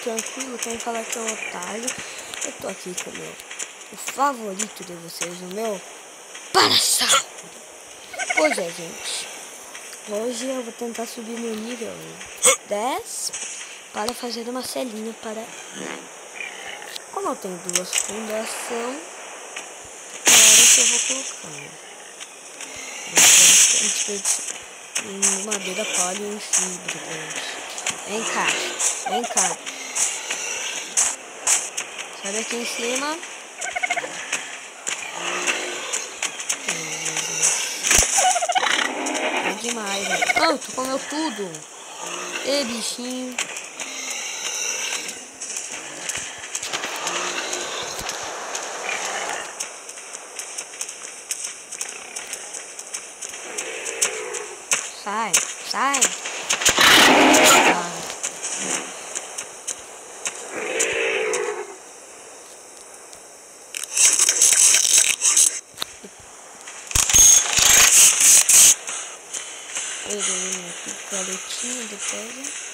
tranquilo, quem fala que é um otário. Eu tô aqui com o favorito de vocês, o meu Parasauro. Pois é, gente. Hoje eu vou tentar subir no nível 10 para fazer uma celinha para... Como eu tenho duas fundações, agora que eu vou colocando. Madeira palha e fibra. Vem cá, vem cá. Sabe aqui em cima? É demais, né? Oh, tu comeu tudo. Ei, bichinho. Sai, sai. Ele picoletinho de pedra.